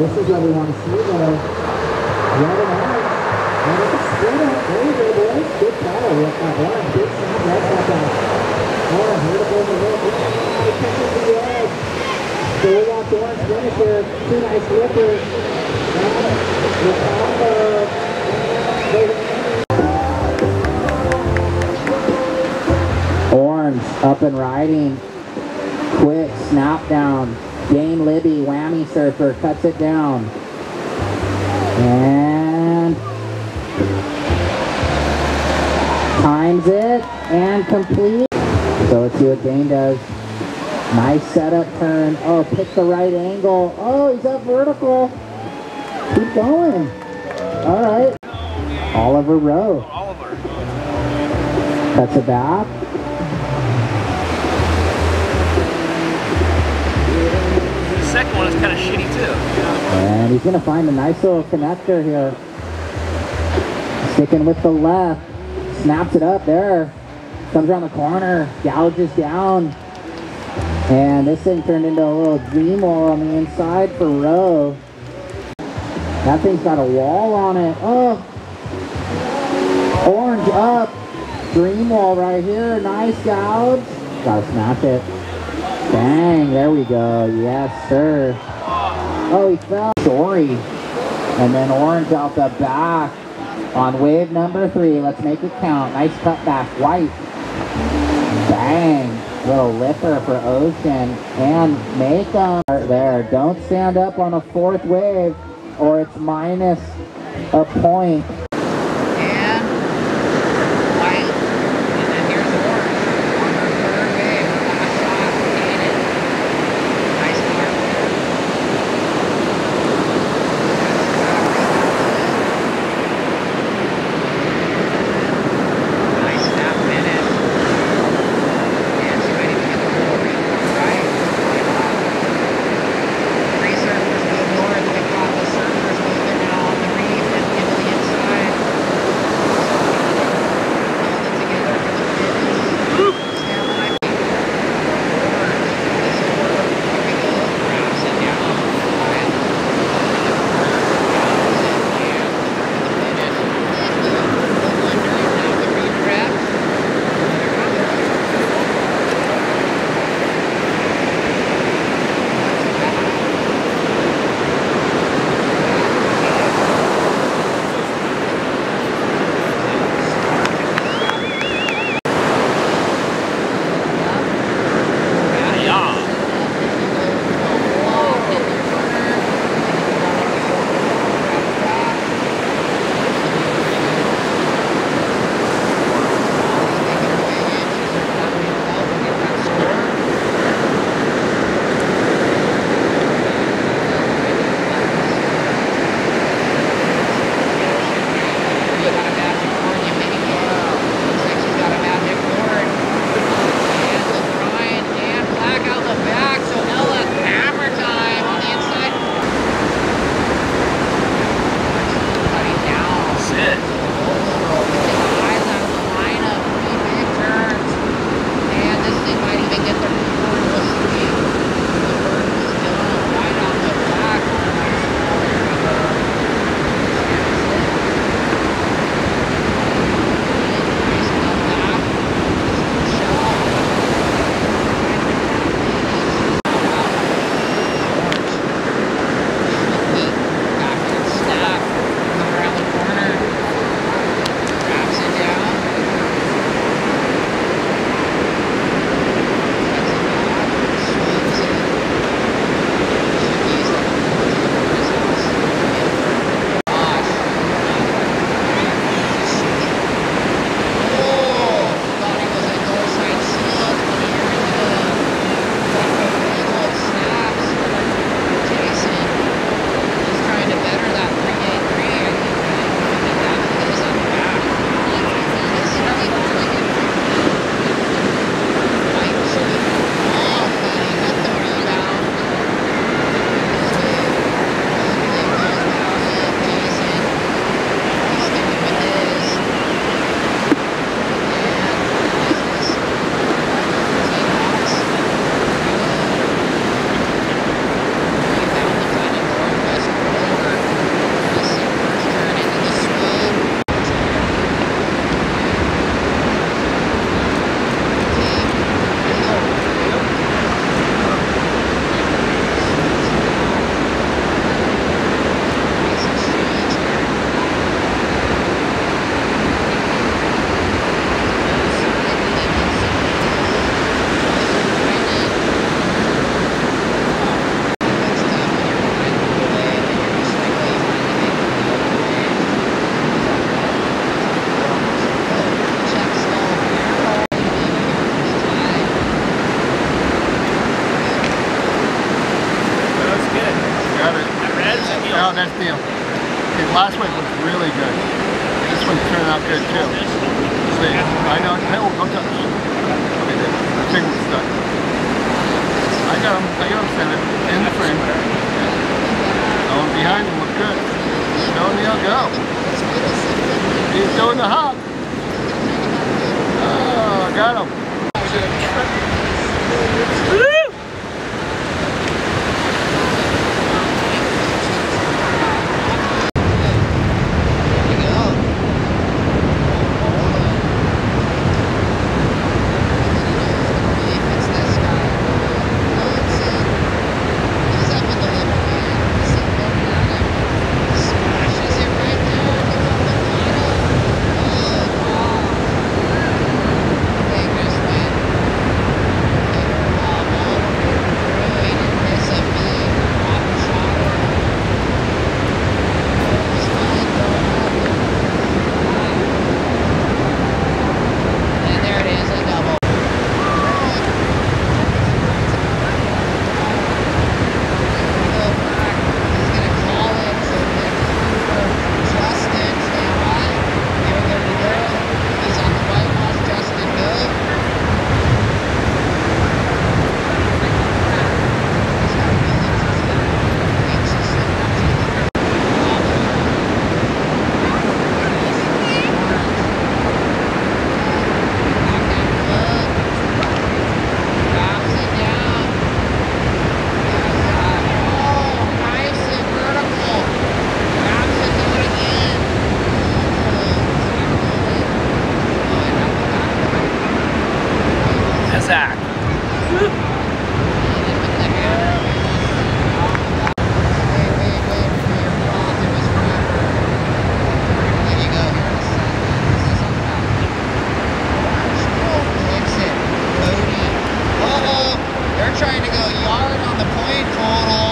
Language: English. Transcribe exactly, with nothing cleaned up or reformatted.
This is what we want to see, the red and orange. And it's a split up. There you go, boys. Good follow. We have got orange. Big snap. That's not that. Orange, hit it over the hook. Oh, it catches the edge. So we got the orange finish here. Two nice lippers. And the combo. Orange up and riding. Quick snap down. Dane Libby, whammy surfer, cuts it down. And times it and complete. So let's see what Dane does. Nice setup turn. Oh, pick the right angle. Oh, he's up vertical. Keep going. All right. Oliver Rowe. Oliver. Cuts it back. The second one is kind of shitty too. And he's going to find a nice little connector here. Sticking with the left. Snaps it up there. Comes around the corner. Gouges down. And this thing turned into a little dream wall on the inside for Rowe. That thing's got a wall on it. Oh! Orange up. Dream wall right here. Nice gouge. Gotta smash it. Bang, there we go. Yes, sir. Oh, he fell. Sorry. And then orange out the back on wave number three. Let's make it count. Nice cutback. White. Bang. Little lipper for Ocean. And make them there. Don't stand up on a fourth wave or it's minus a point. last wave was really good. This one's turning out good too. See, I know. Hey, oh, don't touch. Okay, there. My finger was stuck. I got him. I got him centered in the frame. Going behind him look good. Showing the go. He's doing the hop. Oh, got him. Zach. Trying to go yard on the point total.